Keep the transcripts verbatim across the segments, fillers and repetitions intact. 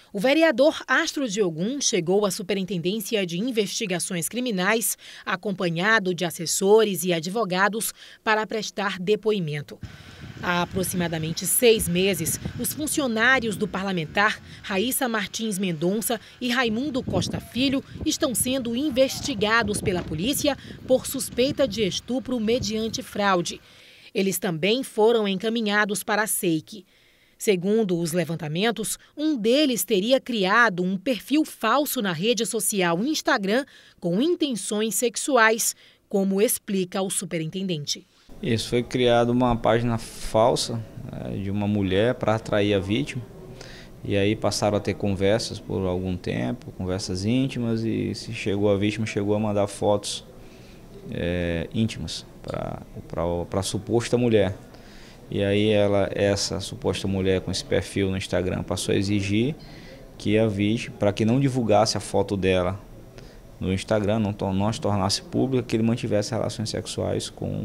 O vereador Astro de Ogum chegou à Superintendência de Investigações Criminais, acompanhado de assessores e advogados, para prestar depoimento. Há aproximadamente seis meses, os funcionários do parlamentar Raíssa Martins Mendonça e Raimundo Costa Filho estão sendo investigados pela polícia por suspeita de estupro mediante fraude. Eles também foram encaminhados para a S E I C. Segundo os levantamentos, um deles teria criado um perfil falso na rede social Instagram com intenções sexuais, como explica o superintendente. Isso, foi criada uma página falsa é, de uma mulher para atrair a vítima. E aí passaram a ter conversas por algum tempo, conversas íntimas, e se chegou a vítima chegou a mandar fotos é, íntimas para a suposta mulher. E aí ela, essa suposta mulher com esse perfil no Instagram passou a exigir que a vítima, para que não divulgasse a foto dela no Instagram, não, não se tornasse pública, que ele mantivesse relações sexuais com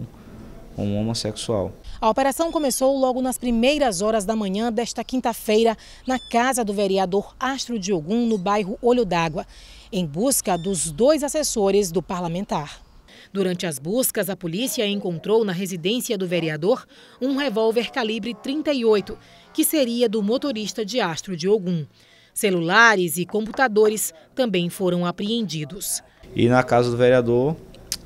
um homossexual. A operação começou logo nas primeiras horas da manhã desta quinta-feira, na casa do vereador Astro de Ogum, no bairro Olho d'Água, em busca dos dois assessores do parlamentar. Durante as buscas, a polícia encontrou na residência do vereador um revólver calibre trinta e oito, que seria do motorista de Astro de Ogum. Celulares e computadores também foram apreendidos. E na casa do vereador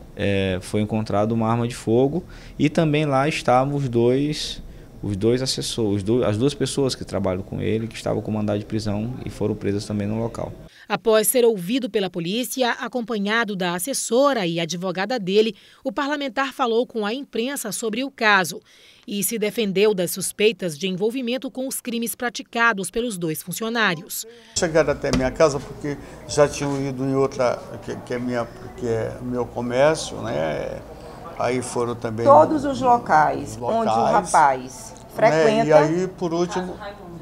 é, foi encontrada uma arma de fogo e também lá estavam os dois, os dois assessores, as duas pessoas que trabalham com ele, que estavam com mandado de prisão e foram presas também no local. Após ser ouvido pela polícia, acompanhado da assessora e advogada dele, o parlamentar falou com a imprensa sobre o caso e se defendeu das suspeitas de envolvimento com os crimes praticados pelos dois funcionários. Chegaram até minha casa porque já tinham ido em outra, que, que, é, minha, que é meu comércio, né? Aí foram também... Todos os locais, locais onde o rapaz frequenta... Né? E aí, por último...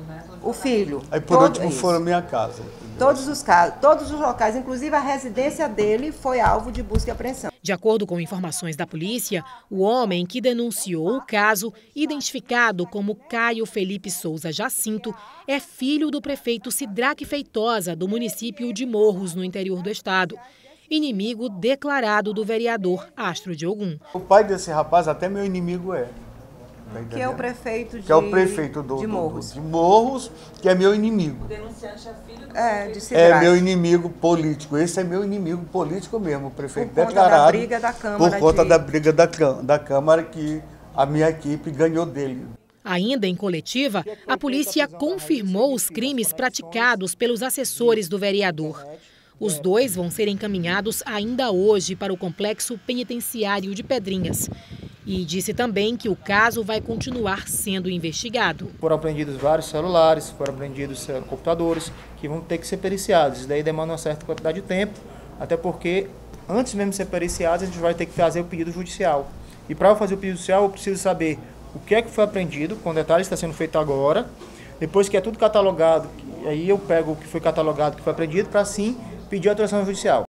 O filho. Aí, por todo, último, foram minha casa. Todos os casos, todos os locais, inclusive a residência dele, foi alvo de busca e apreensão. De acordo com informações da polícia, o homem que denunciou o caso, identificado como Caio Felipe Souza Jacinto, é filho do prefeito Sidraque Feitosa, do município de Morros, no interior do estado. Inimigo declarado do vereador Astro de Ogum. O pai desse rapaz até meu inimigo é. Tá, que é o prefeito de, que é o prefeito do, de, Morros. Do, de Morros, que é meu inimigo. O denunciante é filho do é, de Sidraque. É meu inimigo político. Esse é meu inimigo político mesmo, o prefeito por declarado. Conta da briga da Câmara por conta de... da briga da, da Câmara que a minha equipe ganhou dele. Ainda em coletiva, a polícia confirmou os crimes praticados pelos assessores do vereador. Os dois vão ser encaminhados ainda hoje para o complexo penitenciário de Pedrinhas. E disse também que o caso vai continuar sendo investigado. Foram apreendidos vários celulares, foram apreendidos computadores que vão ter que ser periciados. Isso daí demanda uma certa quantidade de tempo, até porque antes mesmo de ser periciados a gente vai ter que fazer o pedido judicial. E para eu fazer o pedido judicial eu preciso saber o que é que foi apreendido, com detalhes está sendo feito agora. Depois que é tudo catalogado, aí eu pego o que foi catalogado, o que foi apreendido, para sim pedir a autorização judicial.